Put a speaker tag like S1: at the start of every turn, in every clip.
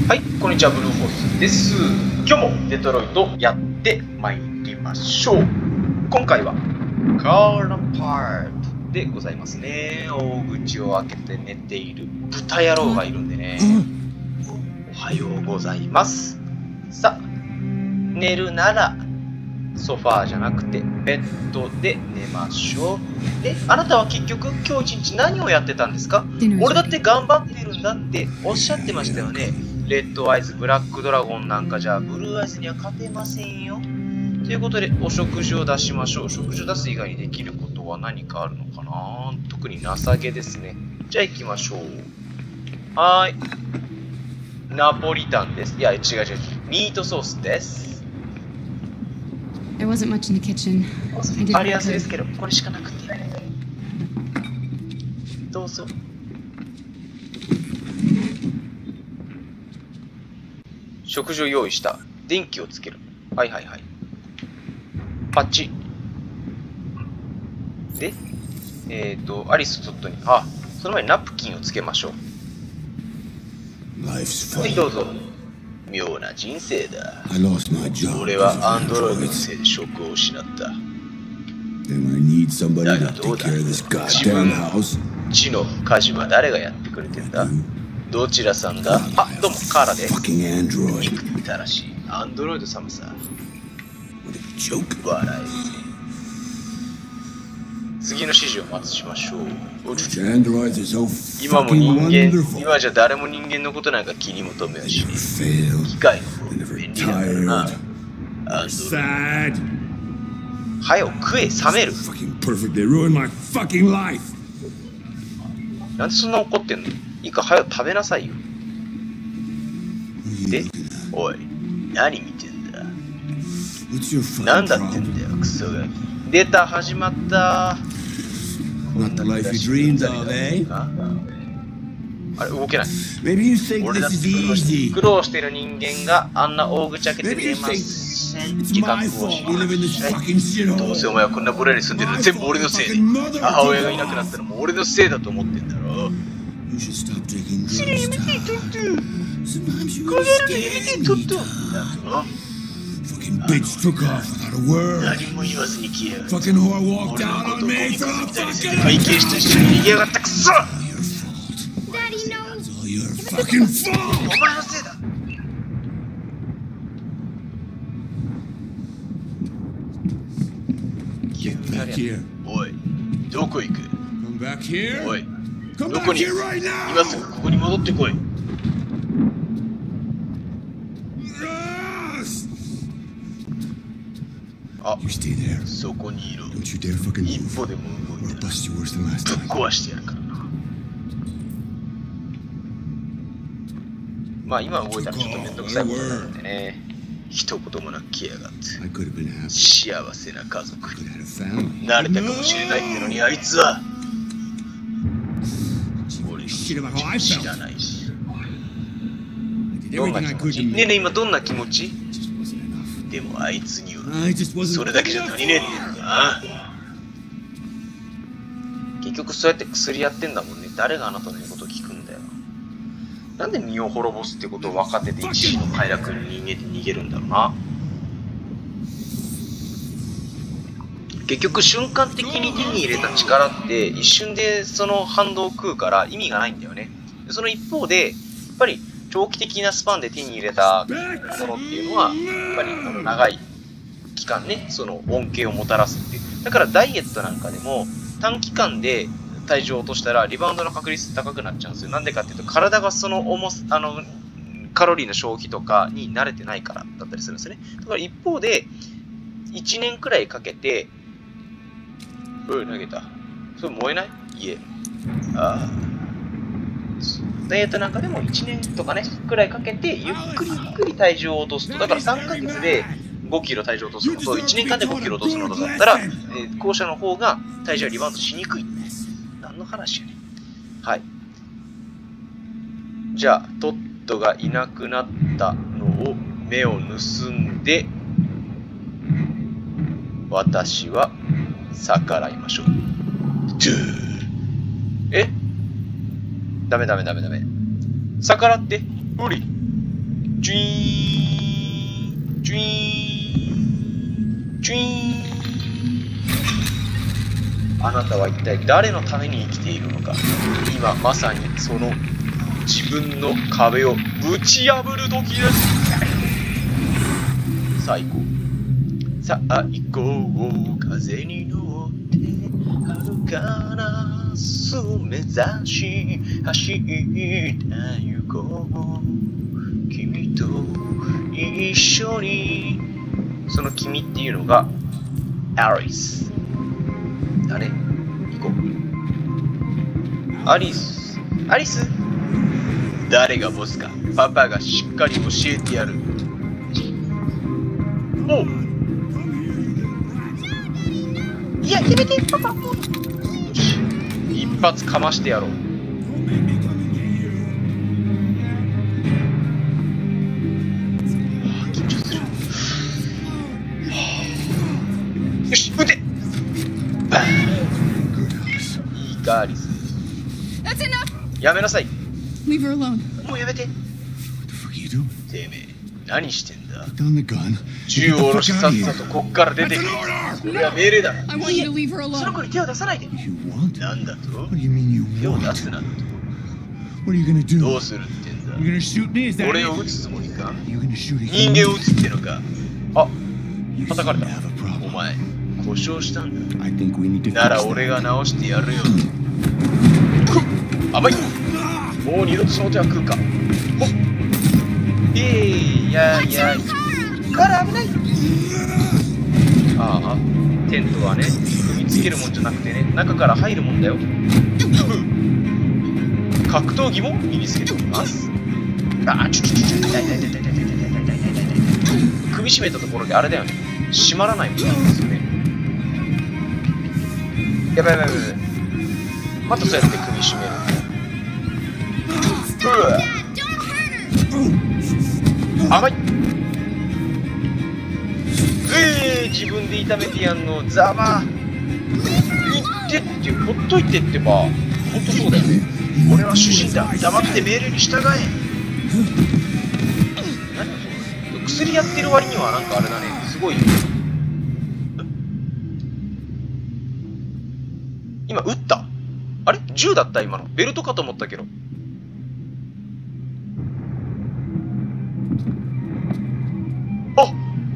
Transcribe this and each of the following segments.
S1: はい、こんにちは、ブルーホースです。今日もデトロイトやってまいりましょう。今回はカーナパートでございますね。大口を開けて寝ている豚野郎がいるんでね。おはようございます。さあ、寝るならソファーじゃなくてベッドで寝ましょう。で、あなたは結局今日一日何をやってたんですか？俺だって頑張ってるんだっておっしゃってましたよね。レッドアイズ、ブラックドラゴンなんかじゃブルーアイズには勝てませんよ。ということでお食事を出しましょう。食事を出す以外にできることは何かあるのかな？特に情けですね。じゃあ行きましょう。はーい。ナポリタンです。いや、違う。ミートソースです。
S2: There wasn't much in the kitchen.
S1: ありやすいですけど、これしかなくて。どうぞ。食事を用意した。電気をつける。はい。パチ。で、アリスとトットに、その前にナプキンをつけましょう。はい、どうぞ。妙な人生だ。俺はアンドロイドのせいで職を失った。だがどうだ、自分ちの家事は誰がやってくれてんだ？どちらさんだ？どうも、カーラです。憎たらしいアンドロイド様さ。笑え。次の指示を待ちましょう。今も人間、今じゃ誰も人間のことなんか気に求めはしねえ。機械の方が便利だからな。アンドロイド。はよ食え、冷める。なんでそんな怒ってんの？いいか、はよ食べなさいよ。で、おい、何見てんだ？なんだってんだよ、クソが。出た、始まった。あれ、動けない。俺だって苦労してる人間があんな大口開けて見えません。自覚をしない。どうせお前はこんなボラに住んでるの全部俺のせいで。母親がいなくなったのも俺のせいだと思ってんだろ。それやめて、トット。これやめて、トット。何も言わずに消えやがって。俺のことをゴミくずみたいにして会計士と一緒に逃げやがったクソ！お前のせいだ。おい、どこ行く？おい、どこに？今すぐここに戻ってこい。そこにいろ。一歩でも動いたらぶっ壊してやるからな。まあ今動いたらちょっとめんどくさいことになるんでね。一言もなく消えやがって。幸せな家族になれたかもしれないってのに、あいつは俺の気持ち知らないし。どんな気持ち？ねえねえ、今どんな気持ち？でもあいつにはそれだけじゃ足りねえっていうか。結局そうやって薬やってんだもんね。誰があなたの言うことを聞くんだよ。なんで身を滅ぼすってことを分かってて一時の快楽に逃げるんだろうな。結局瞬間的に手に入れた力って一瞬でその反動を食うから意味がないんだよね。その一方でやっぱり長期的なスパンで手に入れたものっていうのはやっぱり長い期間ね、その恩恵をもたらすっていう。だからダイエットなんかでも短期間で体重を落としたらリバウンドの確率高くなっちゃうんですよ。なんでかっていうと体がそのカロリーの消費とかに慣れてないからだったりするんですよね。だから一方で1年くらいかけて、投げた。それ燃えない？いえ。ダイエットなんかでも1年とかね、くらいかけてゆっくり体重を落とすと。だから3ヶ月で5キロ体重を落とすのと、1年間で5キロ落とすのとだったら、後者の方が体重はリバウンドしにくい。何の話やねん。はい。じゃあ、トットがいなくなったのを目を盗んで、私は逆らいましょう。ダメ。逆らって無理。 ジュイーンジュイーンジュイーン。あなたは一体誰のために生きているのか。今まさにその自分の壁をぶち破る時です。さあ行こう。さあ行こう。風に乗って遥かな明日を目指し走って行こう。君と一緒に。その君っていうのがアリス。誰？行こう。アリス。アリス？誰がボスかパパがしっかり教えてやる。おう。いや、やめてパパ。よし、一発かましてやろう。緊張する。よし、撃て。バーン。いいかアリス。やめなさい。
S2: Leave her alone.
S1: もうやめて。
S3: What the fuck are you doing?
S1: てめえ、何してんだ。
S3: Put down the gun.
S1: 銃を下ろしさっさとこっから出てくる。それは命令だ。
S2: I want you to leave her
S1: その
S2: alone.
S1: 子に手を出さないで。
S3: You want?
S1: なんだと？
S3: What do you mean you
S1: 手を
S3: want?
S1: 出すなと。
S3: What are you gonna do?
S1: どうするってんだ。
S3: You're gonna shoot me? Is that
S1: 俺を
S3: it?
S1: 撃つつもりか。
S3: You're gonna shoot a
S1: 人間を撃つってのか。あ、
S3: You
S1: 叩かれ
S3: seem
S1: た
S3: to have a。
S1: お
S3: problem.
S1: 前、故障したんだ。
S3: I think we need to
S1: な
S3: fix
S1: ら俺
S3: that.
S1: が直してやるよ。甘い。もう二度とその手は食うか。ほっ。いやいや。から危ない。ああ、テントはね、踏みつけるもんじゃなくてね、中から入るもんだよ。格闘技も身につけております。ああ、首絞めたところであれだよね。閉まらないもんなんですよね。やばいやばいやばい。またそうやって首絞める。甘い。自分で痛めてやんの。ざま。言ってって、ほっといてってば。ほんとそうだよ。俺は主人だ。黙って命令に従え。何それ。薬やってる割にはなんかあれだね。すごい。今撃った？あれ？銃だった今の。ベルトかと思ったけど。あ！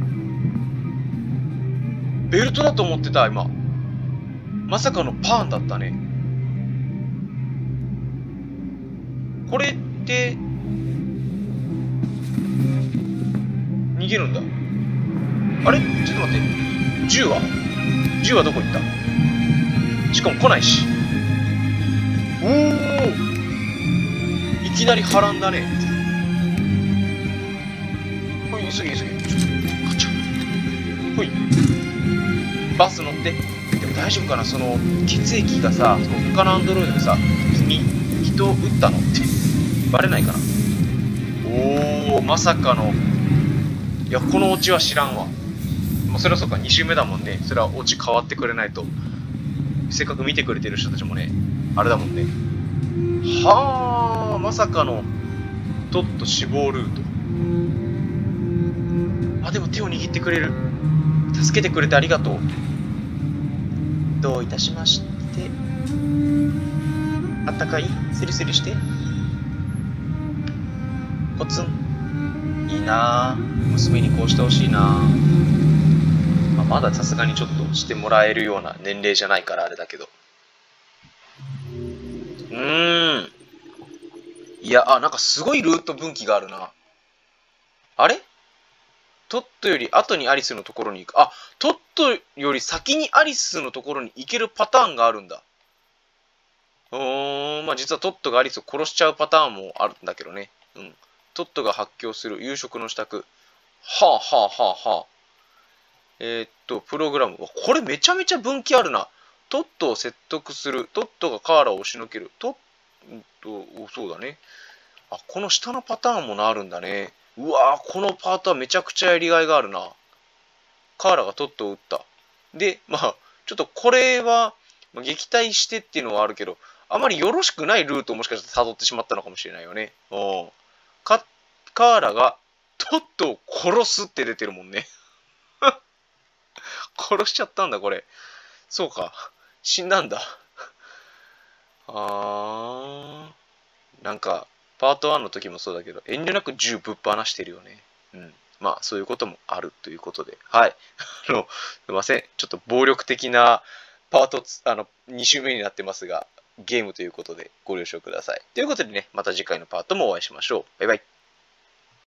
S1: ベルトだと思ってた今。まさかのパーンだったね。これって逃げるんだ。あれ？ちょっと待って。銃はどこ行った？しかも来ないし。おお、いきなり波乱だね。ほい、急げ。ちょっとカチャ。ほい。バス乗って。でも大丈夫かな、その血液がさ、その他のアンドロイドでさ、君人を撃ったのってバレないかな。おお、まさかの。いや、このオチは知らんわ。まあ、それはそうか、2周目だもんね。それはオチ変わってくれないと。せっかく見てくれてる人たちもね、あれだもんね。はあ、まさかのトット死亡ルート。あ、でも手を握ってくれる。助けてくれてありがとう。どういたしまして。あったかい？セリセリして。コツン。いいなぁ。娘にこうしてほしいなぁ。まださすがにちょっとしてもらえるような年齢じゃないからあれだけど。いや、なんかすごいルート分岐があるな。あれ？トットより後にアリスのところに行く。あ、トットより先にアリスのところに行けるパターンがあるんだ。まあ実はトットがアリスを殺しちゃうパターンもあるんだけどね。トットが発狂する夕食の支度。はあ。プログラム。これめちゃめちゃ分岐あるな。トットを説得する。トットがカーラを押しのける。そうだね。あ、この下のパターンもあるんだね。うわー、このパートはめちゃくちゃやりがいがあるな。カーラがトットを撃った。で、まあ、ちょっとこれは、撃退してっていうのはあるけど、あまりよろしくないルートをもしかしたら辿ってしまったのかもしれないよね。カーラがトットを殺すって出てるもんね。殺しちゃったんだ、これ。そうか。死んだんだ。なんか、パート1の時もそうだけど、遠慮なく銃ぶっ放してるよね。うん。まあ、そういうこともあるということで。はい。すいません。ちょっと暴力的なパート、2週目になってますが、ゲームということでご了承ください。ということでね、また次回のパートもお会いしましょう。バイバイ。